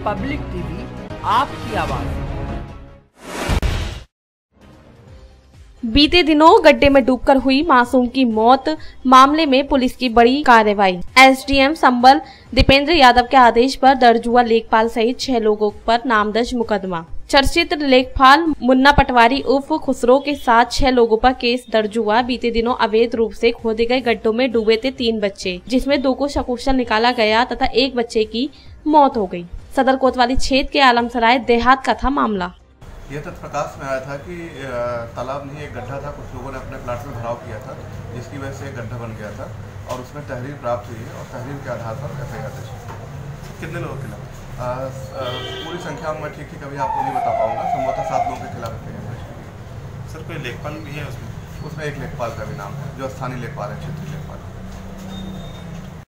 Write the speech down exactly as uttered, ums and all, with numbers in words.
Public TV, आपकी आवाज। बीते दिनों गड्ढे में डूबकर हुई मासूम की मौत मामले में पुलिस की बड़ी कार्रवाई। एसडीएम संबल दीपेंद्र यादव के आदेश पर दर्ज हुआ लेखपाल सहित छह लोगों पर नामदर्ज मुकदमा। चर्चित लेखपाल मुन्ना पटवारी उर्फ खुसरो के साथ छह लोगों पर केस दर्ज हुआ। बीते दिनों अवैध रूप से खोदे गए गड्ढों में डूबे थे तीन बच्चे, जिसमें दो को सकुशल निकाला गया तथा एक बच्चे की मौत हो गई। सदर कोतवाली क्षेत्र के आलमसराय देहात का था मामला। यह तथ्य प्रकाश में आया था कि तालाब नहीं एक गड्ढा था, कुछ लोगों ने अपने प्लाट में भराव किया था, जिसकी वजह से एक गड्ढा बन गया था और उसमें तहरीर प्राप्त हुई है और तहरीर के आधार पर एफ आई आर दर्ज है। कितने लोगों के खिलाफ? पूरी संख्या में मैं ठीक ठीक अभी आपको नहीं बता पाऊंगा, संभवतः सात लोगों के खिलाफ एफ आई आर दर्ज है। सर कोई लेखपाल भी है उसमें? उसमें एक लेखपाल का भी नाम है जो स्थानीय लेखपाल है, क्षेत्रीय लेखपाल।